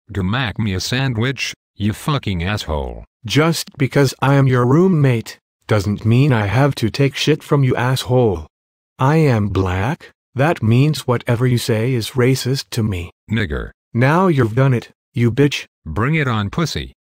Go make me a sandwich, you fucking asshole. Just because I am your roommate doesn't mean I have to take shit from you, asshole. I am black, that means whatever you say is racist to me. Nigger. Now you've done it, you bitch. Bring it on, pussy.